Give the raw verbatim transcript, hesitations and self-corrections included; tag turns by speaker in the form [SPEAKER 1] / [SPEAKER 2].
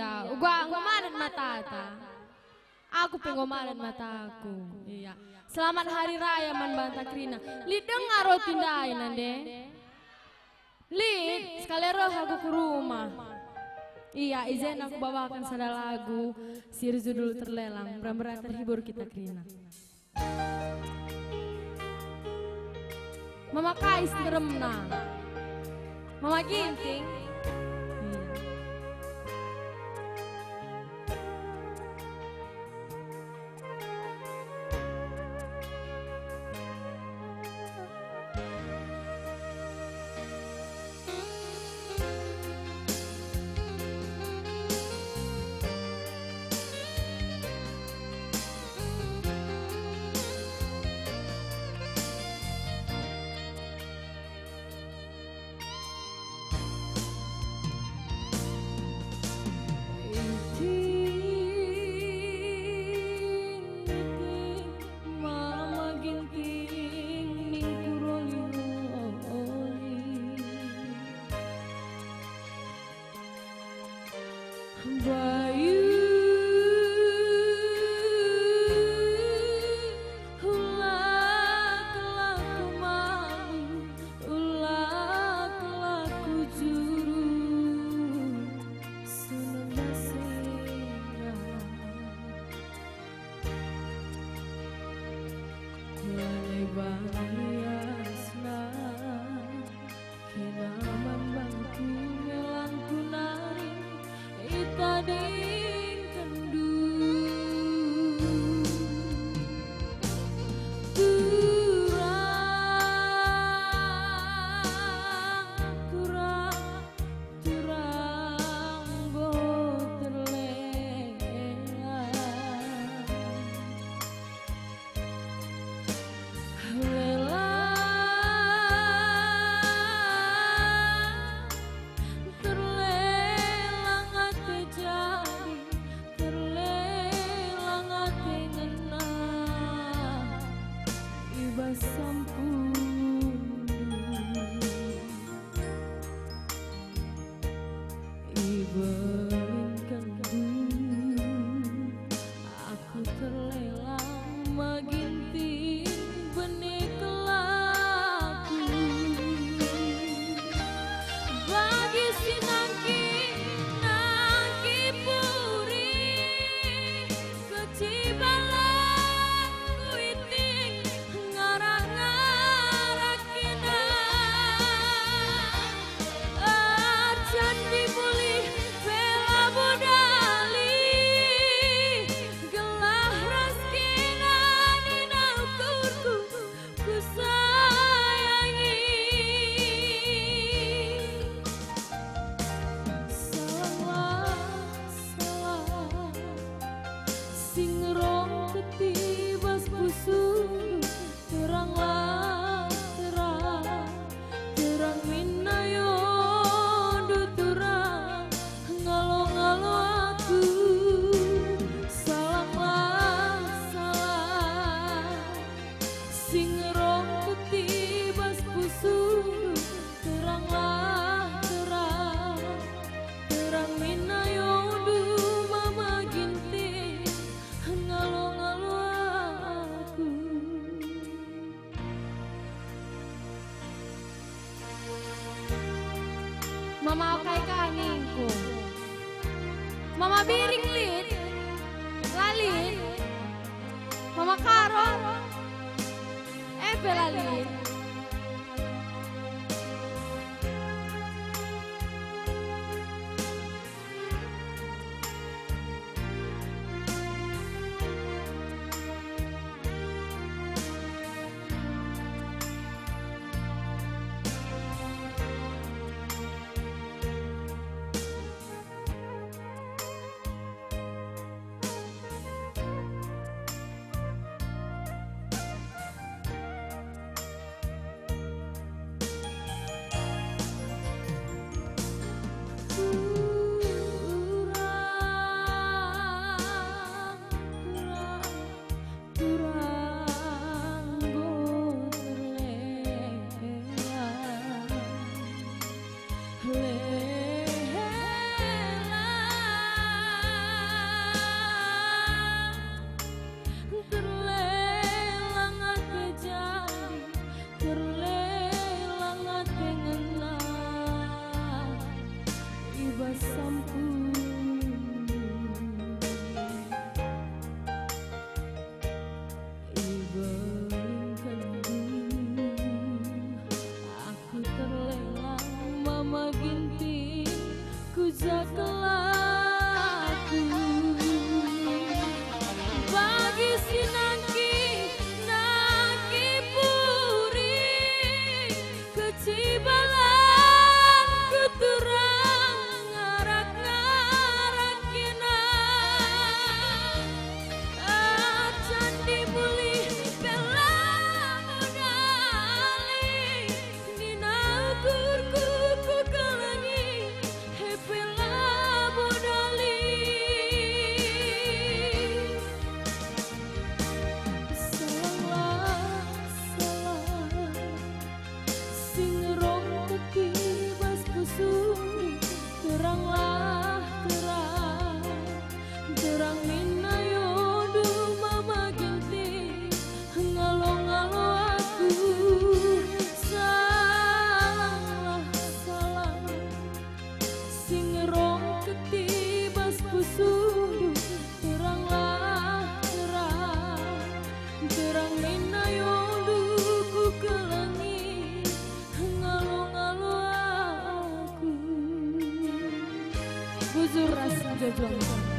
[SPEAKER 1] Iya, gua ngomarin matata. Aku pengomarin mataku. Iya. Selamat hari raya man banta krina. Li dengar roti ndai nande. Li sekali roh aku ke rumah. Iya, izin aku bawakan sada lagu siri judul terlelang. Beram-beram terhibur kita krina. Mama Kais ngeremna. Mama Ginting. Bayu ulah kelaku mami, ulah kelaku juru seneng singa. Lane bahiasna kena membangku melangku nari itading kendu turang turang turang go terlena lela terlelang ate jadi terlelang ate ngena iba sampundu iba lingkandu aku terlelang maginting benih kelaku bagi sinangki nangki puri kecibalan kuiting ngarang-ngarang kena acan dimulih bela bodali gelah raskina dinaukurku ku sayangi salah salah sing rong ketibas busuk teranglah terang terang minayo duturang ngalo-ngalo aku salah salah sing rong ketibas busuk teranglah terang terang minayo du mama ginting ngalo-ngalo aku. Mama kai kaningku Mama biring lit lalit Mama karo epe lalit wasamku. Aku terlena mama ginting ku jakelaku bagi sinangki naki puri kecibalan kuturang ngarak-ngarak kina acan dimuli bela modali nina kurku ku kelangi hepela modali salah salah sing rong ketibas kusuk teranglah terang terang minayodu mama genting ngalo-ngalo aku salah salah sing rong ketibas kusuk teranglah terang terang minayodu ku kelangi ngalo-ngalo aku buzur ras jojo